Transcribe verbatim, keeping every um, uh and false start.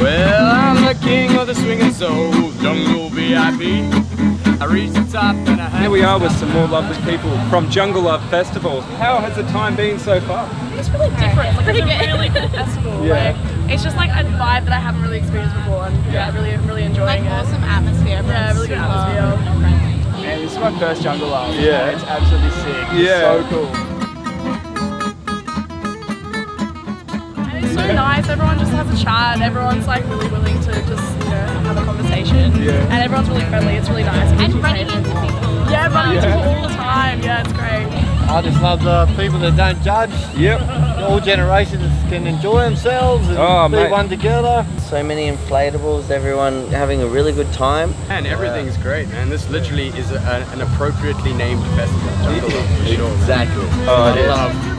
Well, I'm the king of the swinging souls, Jungle V I P. I reached the top and I had Here we are with some more lovely people from Jungle Love Festival. How has the time been so far? It's really different. Like, it's a really cool festival. Yeah. Like, it's just like a vibe that I haven't really experienced before, and yeah, really, really enjoying like it. awesome atmosphere. Yeah, really good atmosphere. Man, this is my first Jungle Love. Yeah. It's absolutely sick. It's Yeah. so cool. And it's so nice. Everyone just has a chat. Everyone's like really willing to just, you know, have a conversation. Yeah. And everyone's really friendly. It's really nice. And running into people. Yeah, running Yeah. into people all the time. Yeah, it's great. I just love the people that don't judge. Yep. All generations can enjoy themselves and Oh, be mate. one together. So many inflatables, everyone having a really good time. And everything's great, man. This literally is a, an appropriately named festival. Jungle Love, for sure. Exactly. Oh, it I is. love